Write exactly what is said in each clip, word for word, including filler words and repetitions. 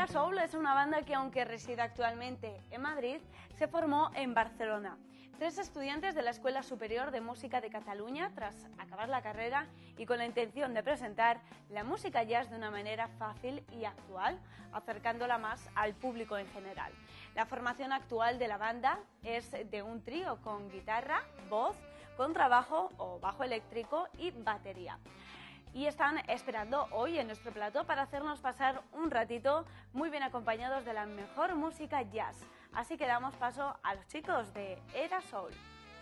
Era Soul es una banda que, aunque reside actualmente en Madrid, se formó en Barcelona. Tres estudiantes de la Escuela Superior de Música de Cataluña, tras acabar la carrera y con la intención de presentar la música jazz de una manera fácil y actual, acercándola más al público en general. La formación actual de la banda es de un trío con guitarra, voz, contrabajo o bajo eléctrico y batería. Y están esperando hoy en nuestro plató para hacernos pasar un ratito muy bien acompañados de la mejor música jazz. Así que damos paso a los chicos de Era Soul.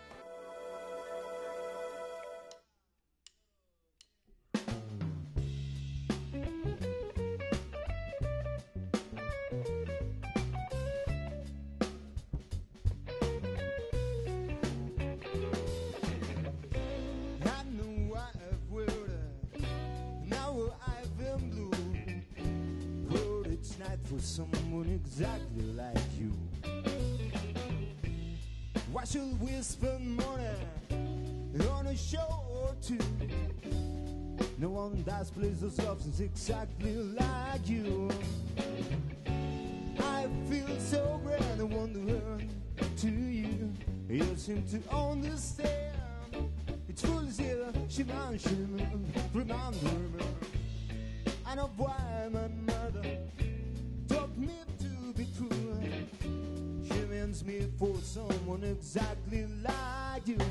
For someone exactly like you, why should we spend money on a show or two? No one does plays those options exactly like you. I feel so grand, I wonder to you. You seem to understand. It's full of zero, she mentioned, remember me. I know why my mother taught me to be true. She means me for someone exactly like you.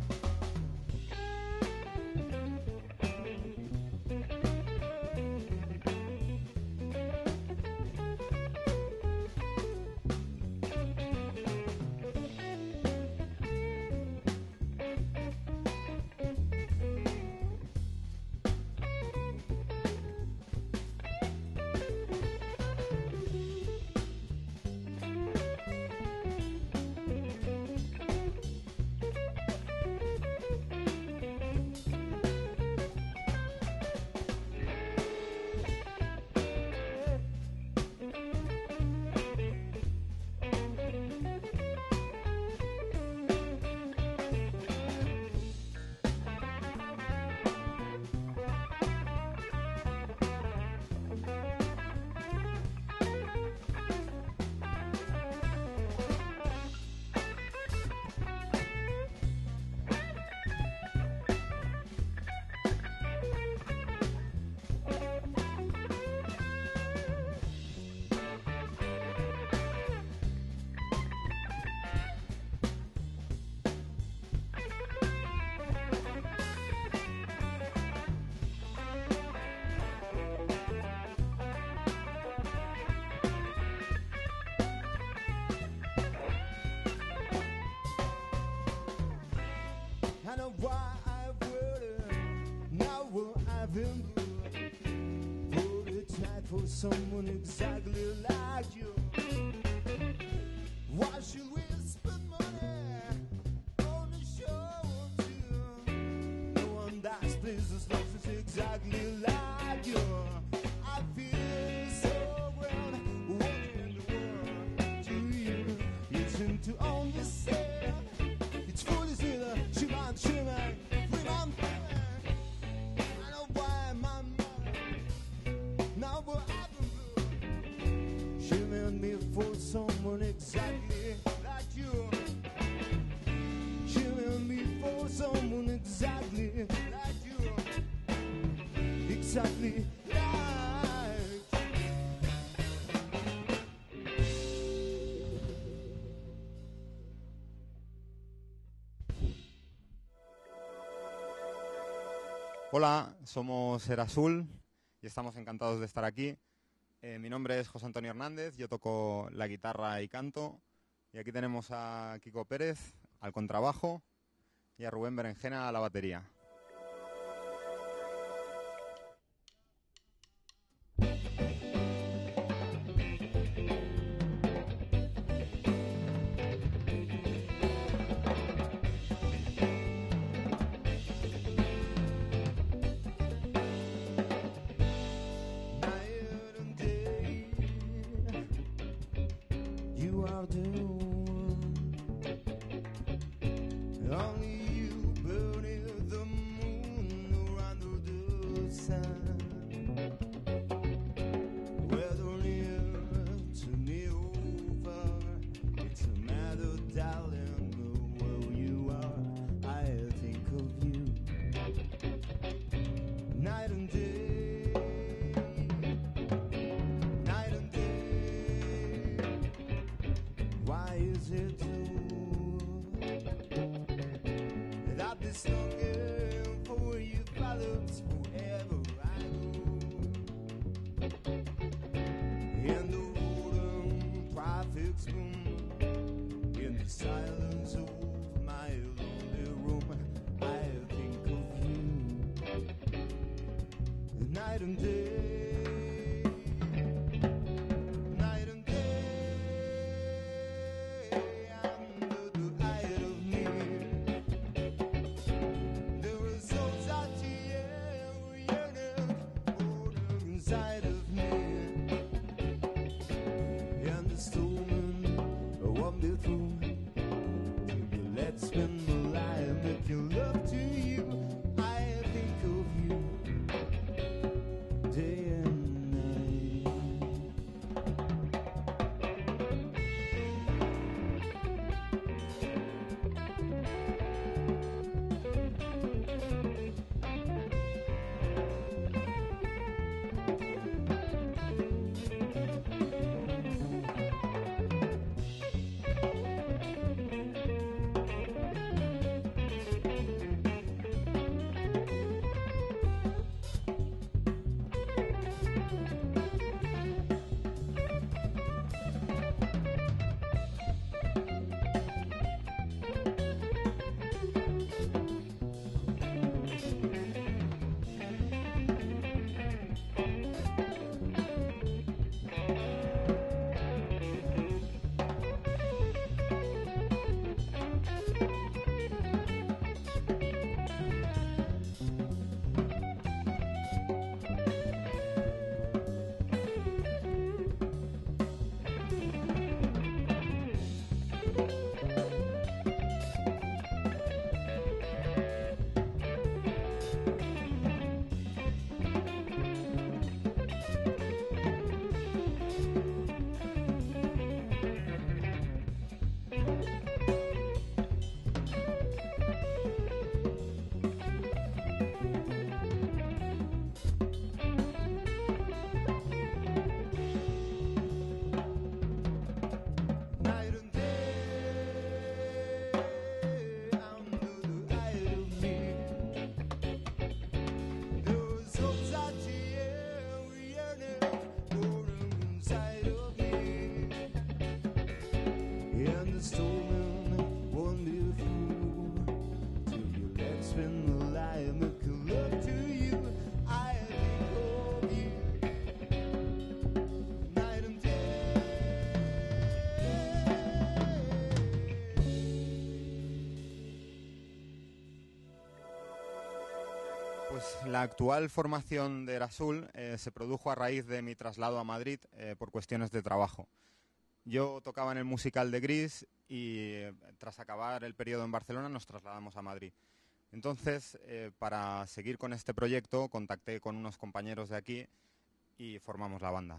Someone exactly like you. Why should we spend money on a show or two? No one does places looks exactly like you. I feel so grand, walking in the world to you. You seem to understand. It's full of zero, she might, she might, remember. I know why my mother now will me for someone exactly like you. She meant me for someone exactly like you. Exactly like Hola, somos Era Soul y estamos encantados de estar aquí. Eh, mi nombre es José Antonio Hernández, yo toco la guitarra y canto. Y aquí tenemos a Kiko Pérez al contrabajo y a Rubén Berenjena a la batería. Whether near and day, night and day, under the eye of me. There was so much yearning inside of me, and the storm won't be through. Let's spend the life, make your love to you. I think of you day and night. Night and day, under the eye of me. There was so much yearning inside of me, and the storm won't be through till you let spend the life, make a love to you. I think of you night and day. Pues la actual formación de Erasul eh, se produjo a raíz de mi traslado a Madrid eh, por cuestiones de trabajo. Yo tocaba en el musical de Gris y eh, tras acabar el periodo en Barcelona nos trasladamos a Madrid. Entonces, eh, para seguir con este proyecto, contacté con unos compañeros de aquí y formamos la banda.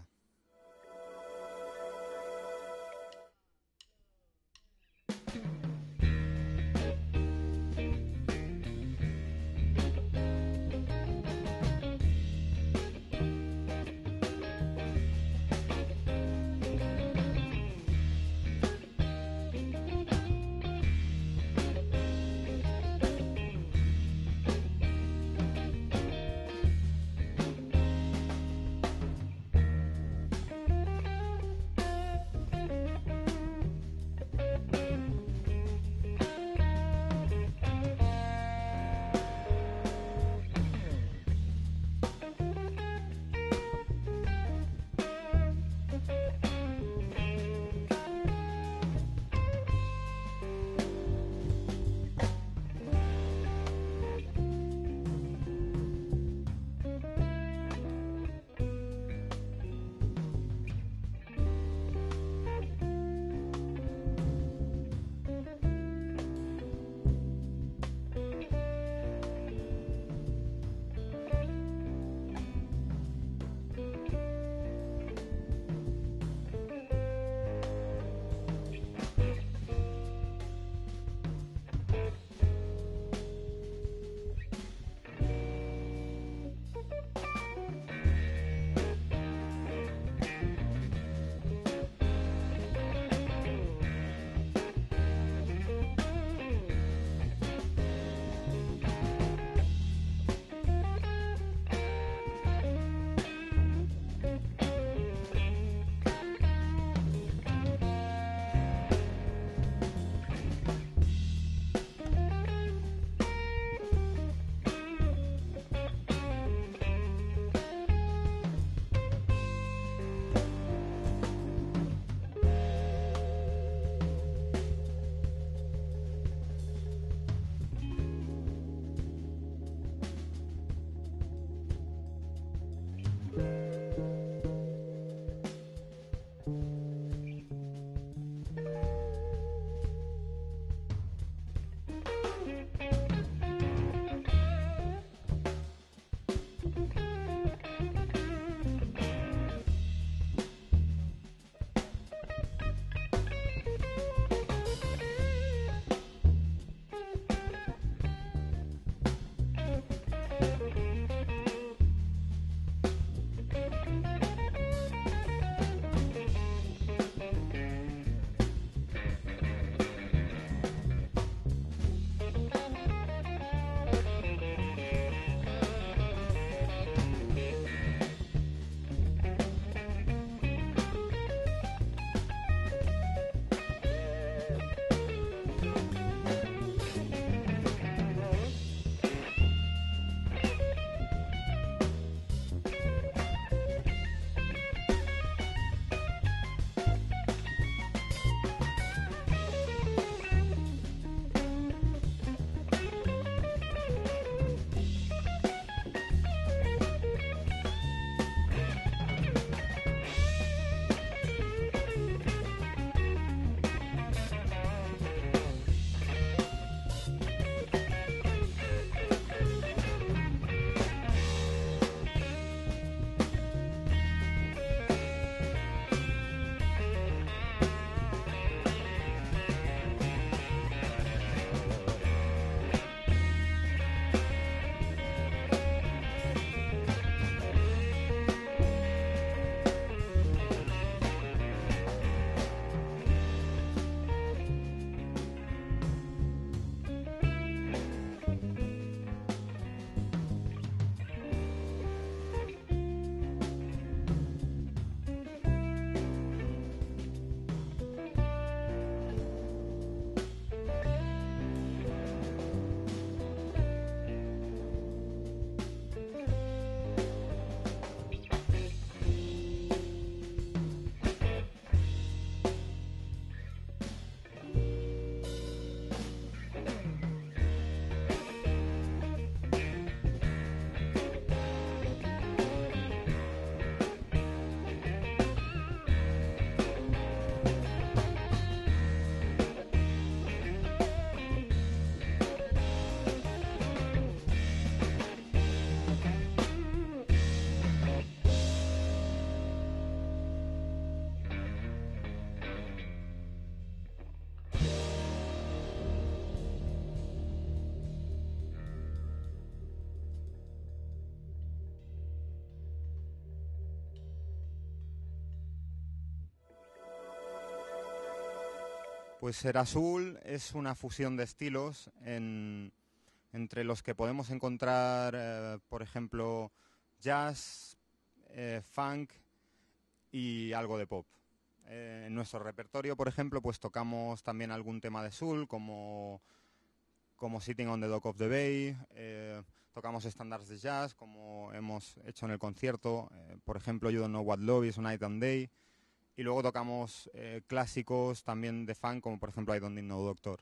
Pues Erasul es una fusión de estilos en, entre los que podemos encontrar, eh, por ejemplo, jazz, eh, funk y algo de pop. Eh, en nuestro repertorio, por ejemplo, pues tocamos también algún tema de soul, como, como Sitting on the Dock of the Bay, eh, tocamos estándares de jazz, como hemos hecho en el concierto, eh, por ejemplo, You Don't Know What Love Is, Night and Day, y luego tocamos eh, clásicos también de funk, como por ejemplo I Don't Need No Doctor.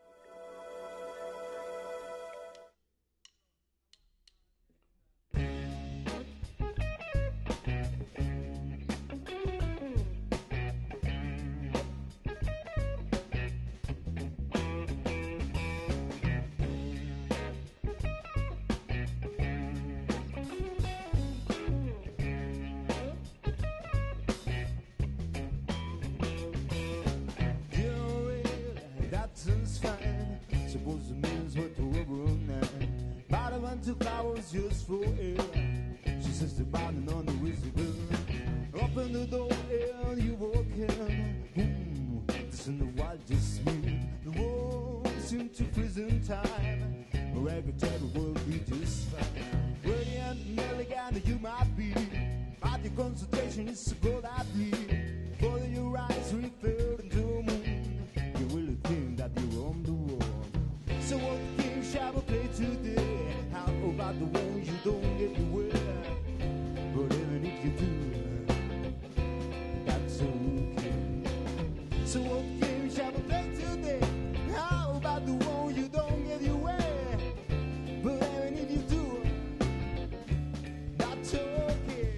Two flowers just for air. She says the bottom on the whiskey bill. Open the door and you walk in. Boom, this in the wild just me. The world seemed to freeze in time. Or I could tell the world be just fine. Radiant and elegant you might be, but your concentration is so good I bleed. Follow your eyes referred into a moon. You really think that you're on the wall. So what game shall we play today? How about the one you don't get anywhere? But even if you do, that's okay. So what game shall we play today? How about the one you don't get anywhere? But even if you do, that's okay.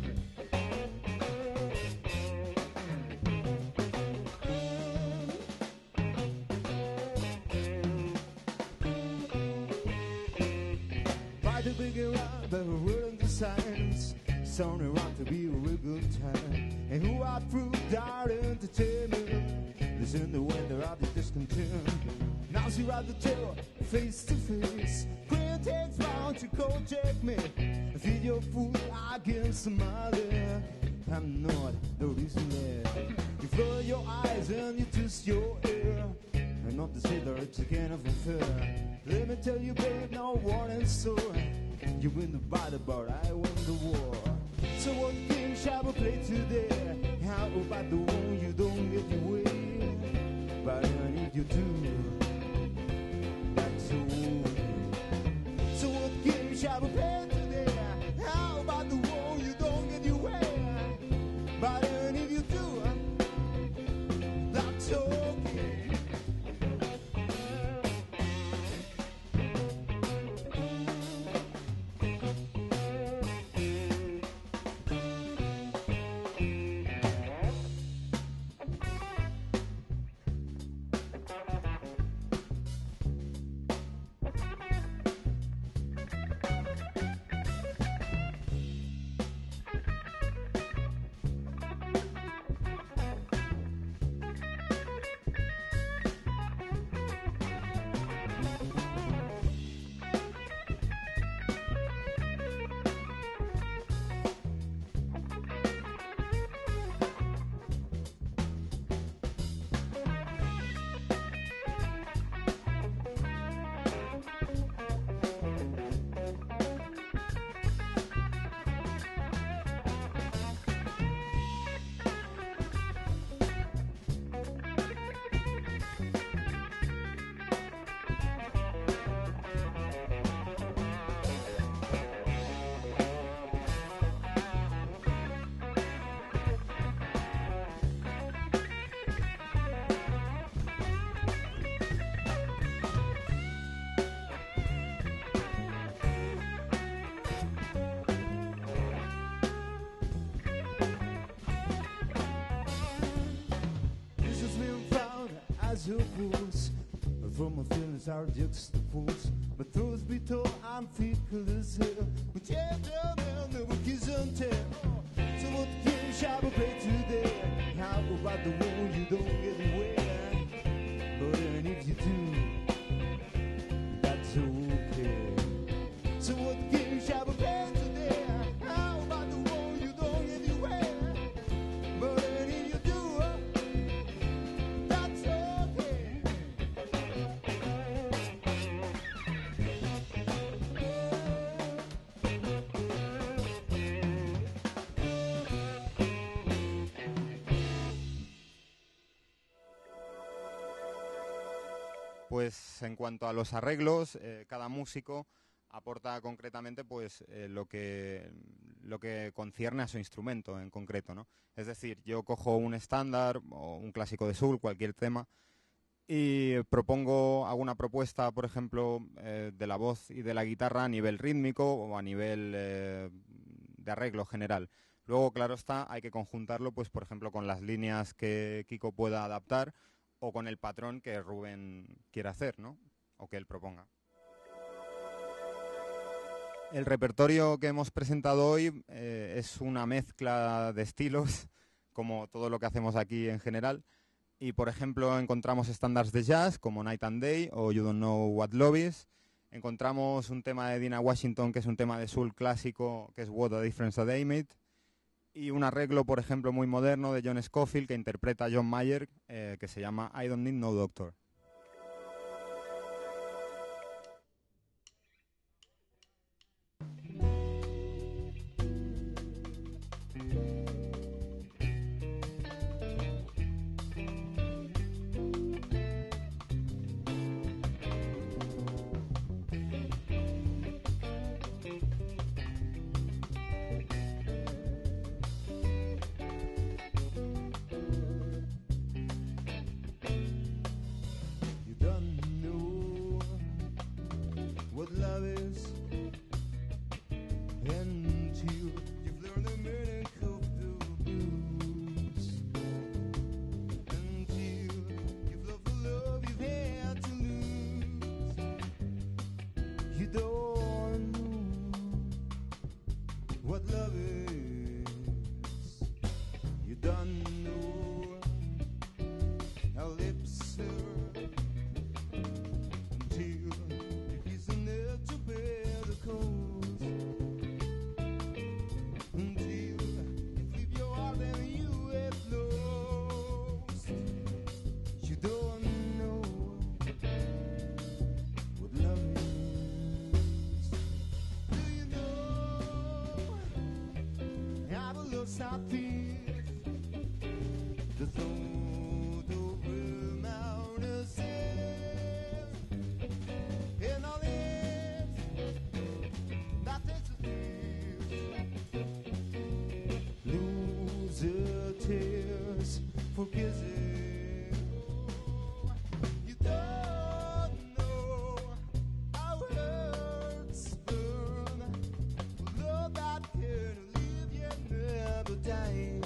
To figure out the world and signs, sounding around to be a real good time. And who I proved our entertainment, listen the weather of the discontent. Now she ride the tail face to face. Queen takes round to cold check me. Feed your food against the mother. I'm not the reason there. You flow your eyes and you twist your ear. And not to say that it's a kind of unfair. Let me tell you, babe, no warning, so you win the battle, but I win the war. So what game shall we play today? How about the one you don't get your way? But I need you too. That's the one. So what game shall we play today? How about the one you don't get your way? But I need you too. That's okay. Fools. From my feelings are just the fools. But truth be told, I'm fickle as hell. But yeah, they'll never kiss and tell. So what game shall we play today? How about the one you don't get away? But even if you do, that's okay. So what game shall we play today? How about the one you don't get away? But even if you do, that's okay. Pues en cuanto a los arreglos, eh, cada músico aporta concretamente pues eh, lo que lo que concierne a su instrumento en concreto, ¿no? Es decir, yo cojo un estándar o un clásico de soul, cualquier tema, y propongo alguna propuesta, por ejemplo, eh, de la voz y de la guitarra a nivel rítmico o a nivel eh, de arreglo general. Luego, claro está, hay que conjuntarlo, pues por ejemplo, con las líneas que Kiko pueda adaptar o con el patrón que Rubén quiera hacer, ¿no? O que él proponga. El repertorio que hemos presentado hoy eh, es una mezcla de estilos, como todo lo que hacemos aquí en general. Y, por ejemplo, encontramos estándares de jazz como Night and Day o You Don't Know What Love Is. Encontramos un tema de Dinah Washington, que es un tema de soul clásico, que es What a Difference a Day Made. Y un arreglo, por ejemplo, muy moderno de John Scofield, que interpreta a John Mayer, eh, que se llama I Don't Need No Doctor. Dying.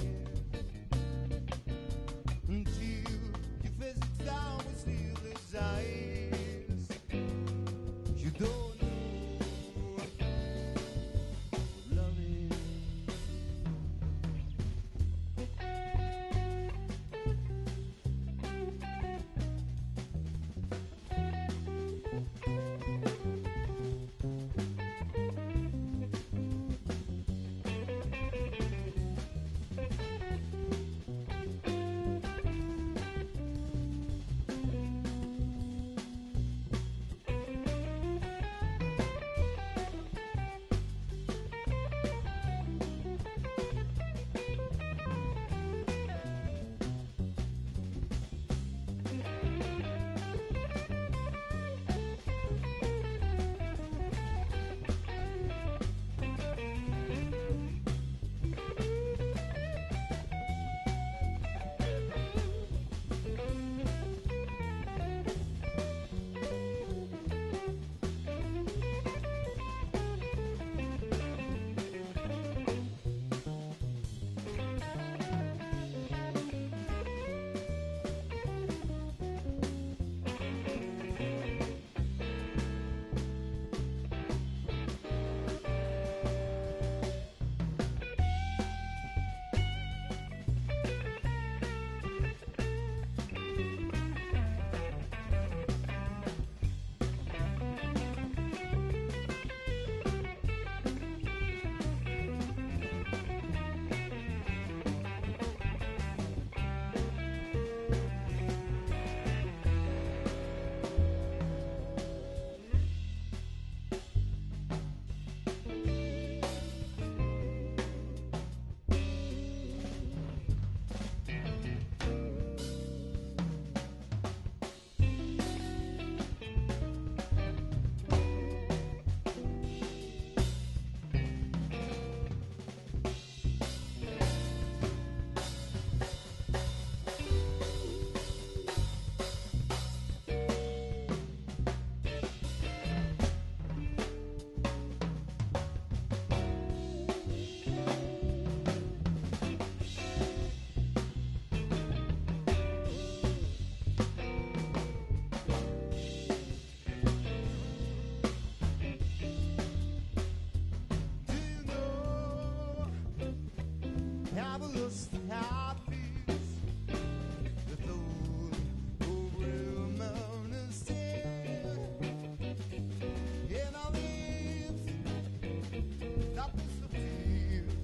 just how it feels. The float over a mountain's tail. And I live, that was the tears.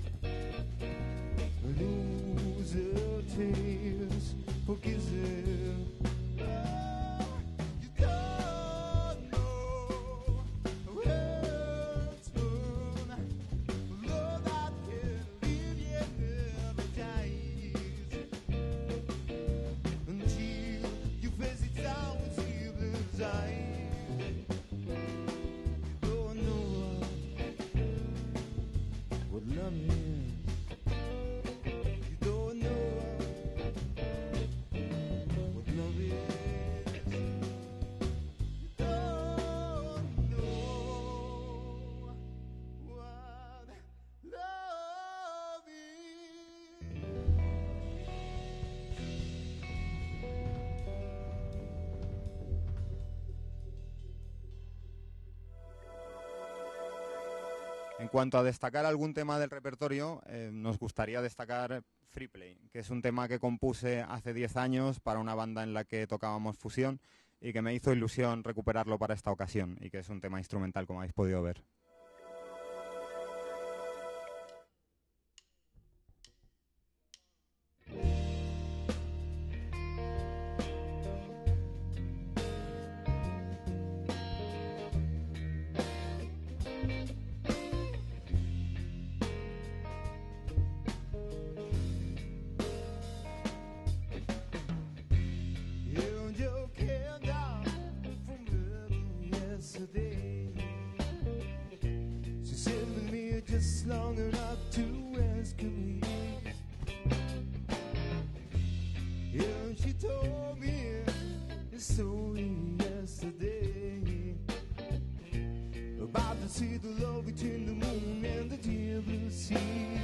Loser tears, forgive them. You don't know where it's from. Love that can live yet never dies. Until you face it down with sleepless eyes. You don't know what love is. You don't know what love is. You don't know what love is. En cuanto a destacar algún tema del repertorio, eh, nos gustaría destacar Free Play, que es un tema que compuse hace diez años para una banda en la que tocábamos fusión y que me hizo ilusión recuperarlo para esta ocasión, y que es un tema instrumental, como habéis podido ver. And you came down from heaven yesterday. She said with me just long enough to rescue me. And she told me the story yesterday about the sea, the love between the moon and the deep blue sea.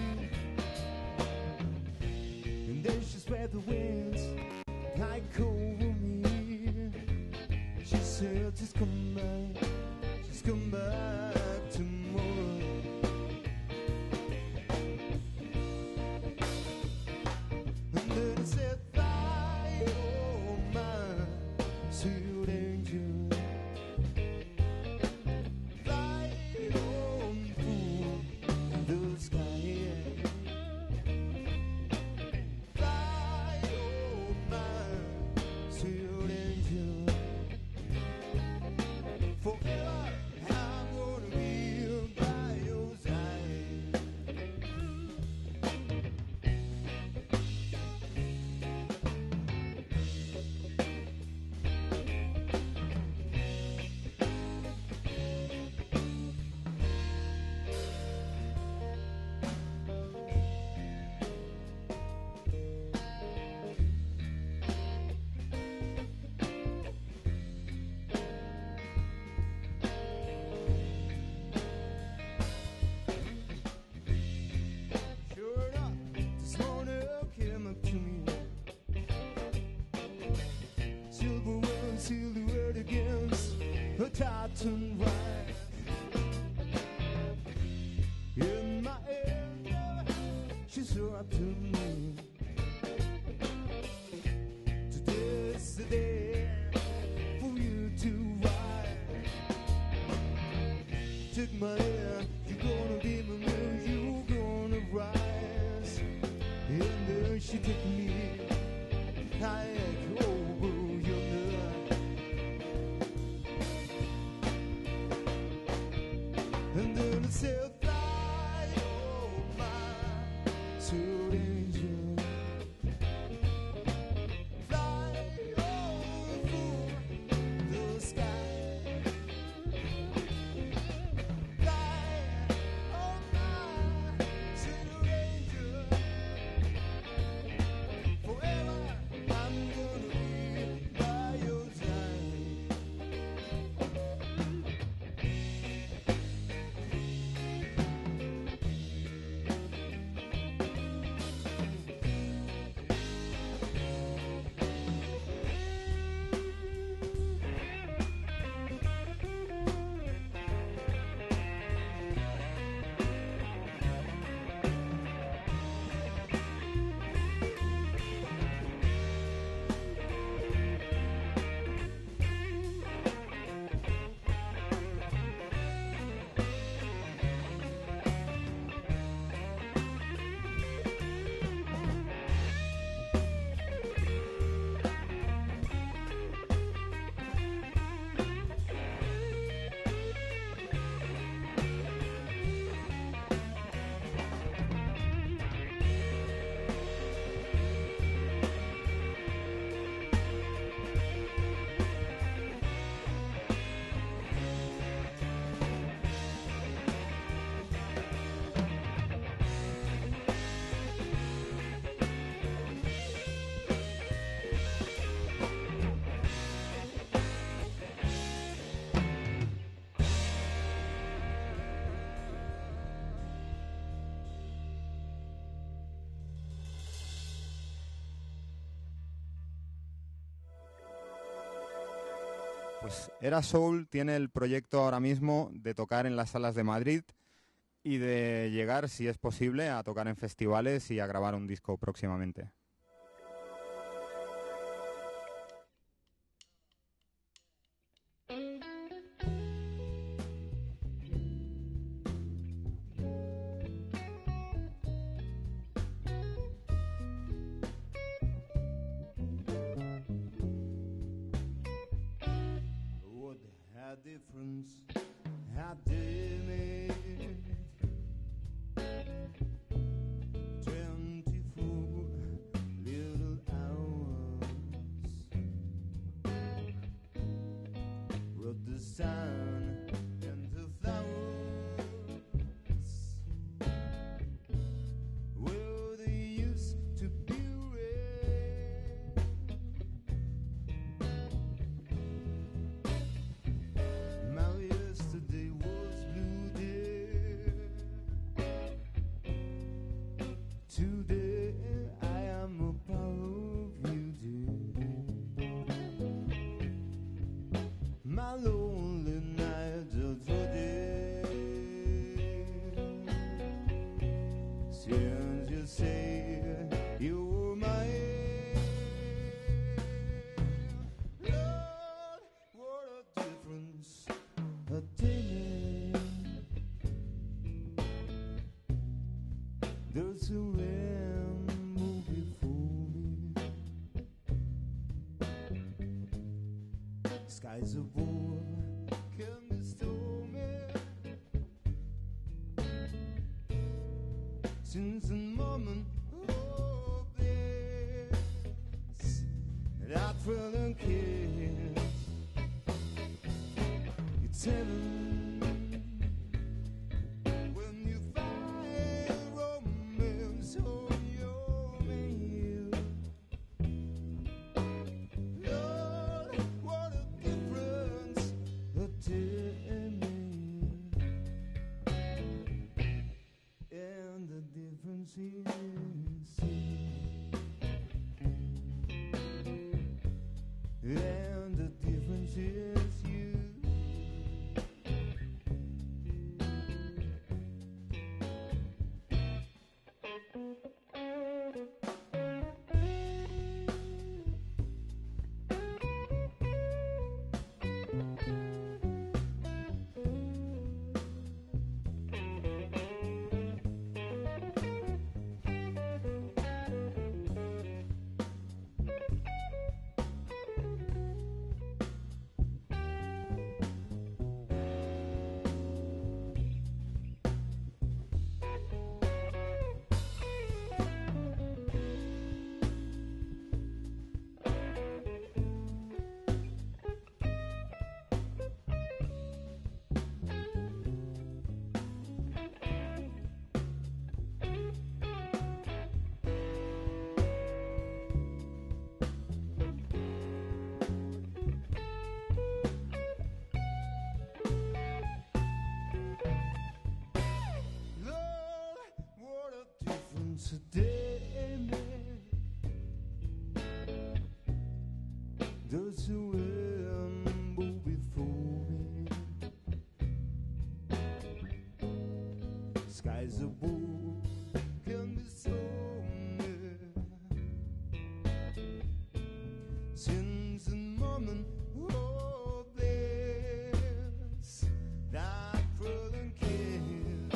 And then she spread the wings like over me. She said she's come back, she's come back tomorrow. And then I said, fly, oh my sweet angel. Fly on through the sky. Fly, oh my sweet angel. Forever I'm gonna be by your side. Sure enough, this morning came up to me. Silver and silhouette against a tartan ride. In my ear, she said up to me. Today's the day for you to ride. Take my hand, you're gonna be my man, you're gonna rise. And then she took me like over yonder. And then I said, fly, oh my sweet angel. Fly over the sky. Fly, oh my sweet angel. Forever I'm gonna be by your side. Pues Era Soul tiene el proyecto ahora mismo de tocar en las salas de Madrid y de llegar, si es posible, a tocar en festivales y a grabar un disco próximamente. Difference how they made twenty-four little hours wrote the sun and the flowers where they used to be red. My yesterday was blue, dear. Today I am a part of you, dear. My lonely nights are today. Since you say you were mine, Lord, what a difference a day made. Those who ran move before me. Skies of war can be stormy. Since the moment of this, that thrilling kiss, it's heaven when you find romance on your mail. Lord, what a difference a day made. And the difference is and the difference is you. Lord, what a difference a day made. Those who ramble before me, skies of blue can be so since the moment of this, that thrilling kiss,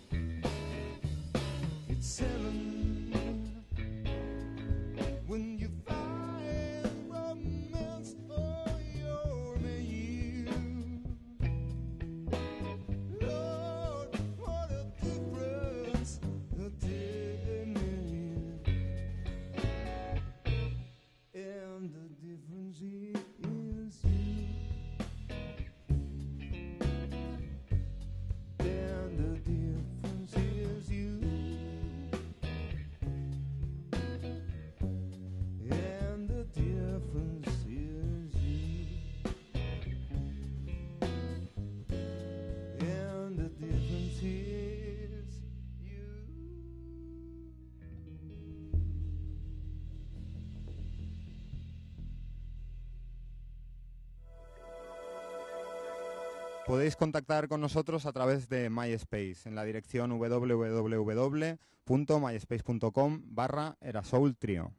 it's heaven when you find romance for your mate. Lord, what a difference podéis contactar con nosotros a través de MySpace en la dirección www.myspace.com barra erasoultrio.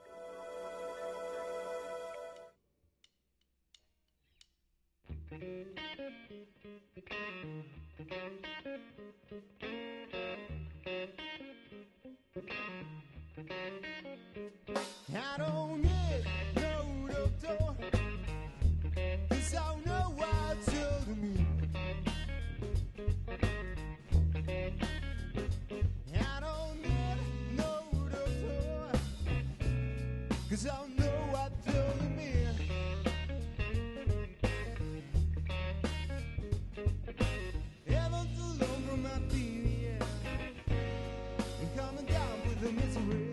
I don't need no doctor, 'cause I know what to me. I don't need no doctor, 'cause I know what to me. Heaven's alone from my feet, yeah, and coming down with the misery.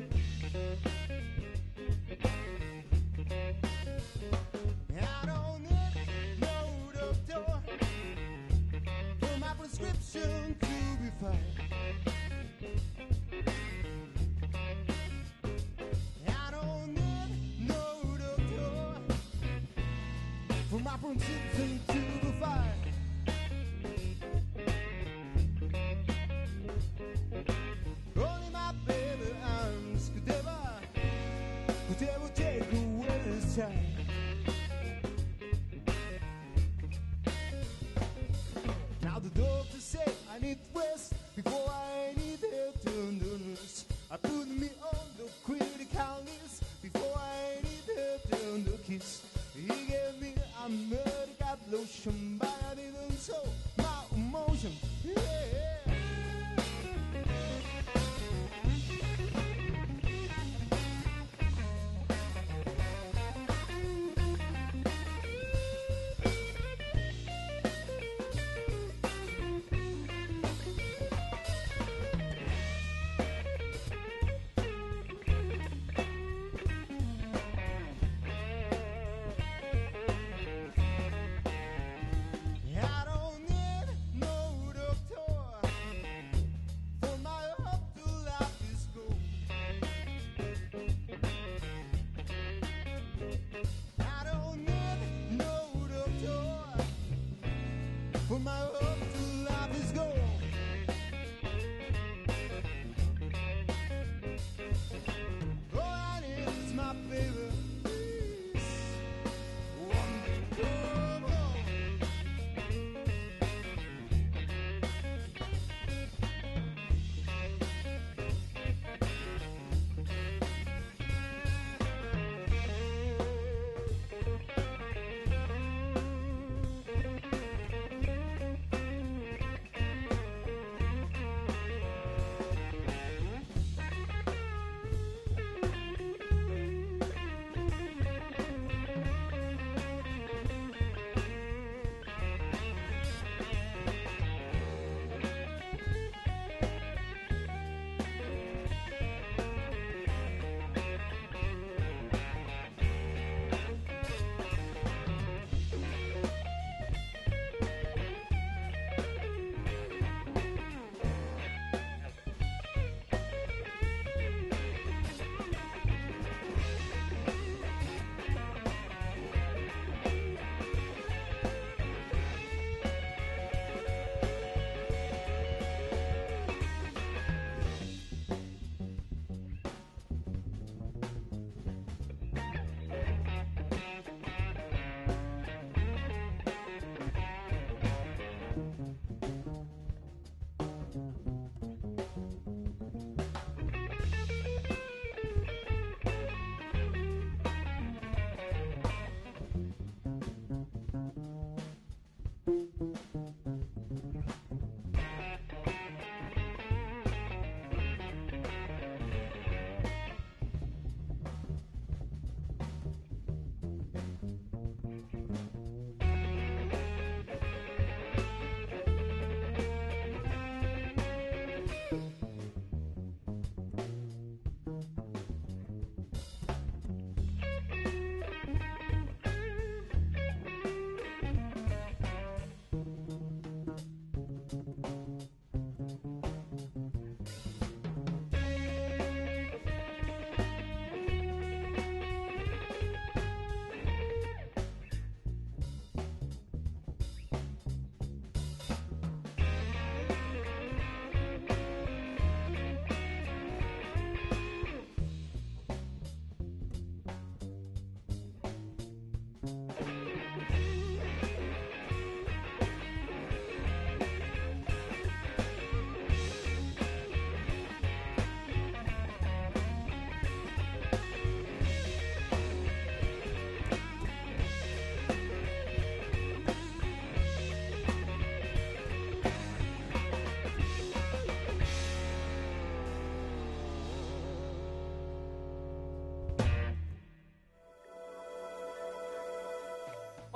I don't need no doctor for my prescription to be fine. I don't need no doctor for my prescription to be fine. Only my baby arms could ever, could ever take away this time. Now the doctor said I need rest before I need tenderness. I put me on the critical list before I need a tender kiss. He gave me a medical lotion, but I didn't show my emotion. Yeah. I don't need no doctor for my hope to life is gold. I don't need no doctor for my hope to life is gold. All I need is my baby. One come home.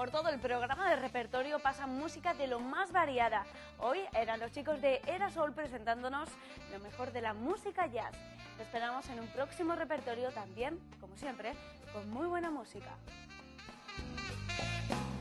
por todo el programa de repertorio pasa música de lo más variada. Hoy eran los chicos de Era Sol presentándonos lo mejor de la música jazz. Te esperamos en un próximo repertorio también, como siempre, con muy buena música.